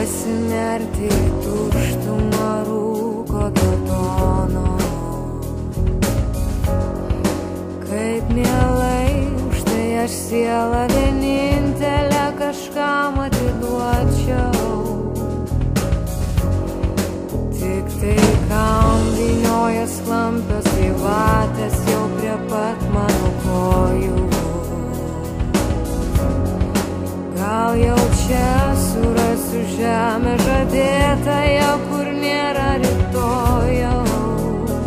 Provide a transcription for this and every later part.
nesinerti į tuštumą rūko geltono. Kaip mielai, už tai aš sielą vienintelę kažkam atiduočiau. Tik tai kam vyniojas klampios gyvatės jau prie pat mano kojų. Gal jau čia surasiu žemę žadėtąją, kur nėra rytojaus.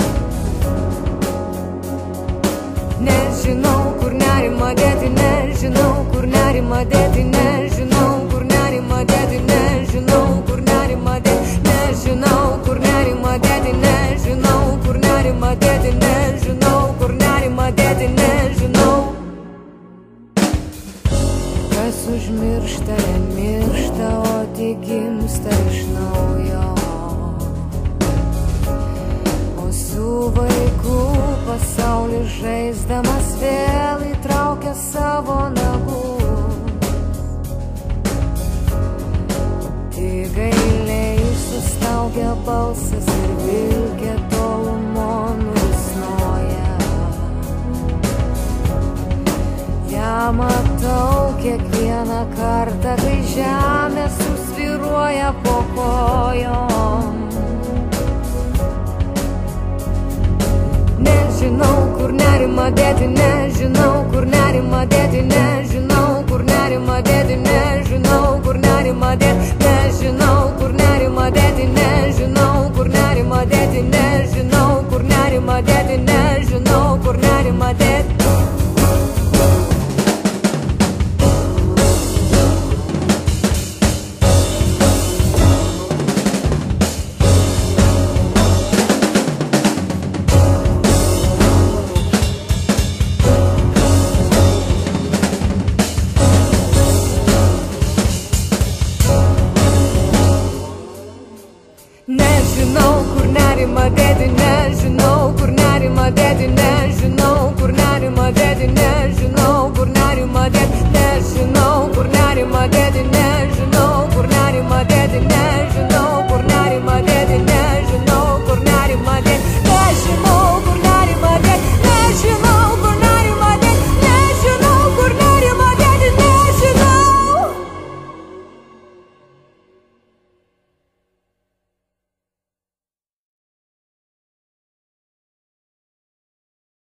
Nežinau, kur nerimą dėti, nežinau, kur nerimą dėti, nežinau, kur nerimą dėti, nežinau, kur nerimą dėti, nežinau, kur nerimą dėti, nežinau, kur nerimą dėti, nežinau, kur nerimą dėti, nežinau. Kas užmiršta, nemiršta, o tik gimsta iš naujo. O su vaiku pasaulis žaisdamas vėl įtraukia savo nagus. Tik gailiai sustaugia balsas ir vilkė tolumon nusnoja. Ja matau kiekvieną kartą, kai žemė susvyruoja po kojom. Nežinau, kur nerimą dėti, nežinau, kur nerimą dėti, nežinau, kur nerimą dėti, nežinau, kur nerimą dėti, nežinau, kur nerimą dėti, nežinau, kur nerimą dėti, nežinau, kur nerimą dėti, nežinau, kur nerimą dėti. Nežinau, kur nerimą dėti,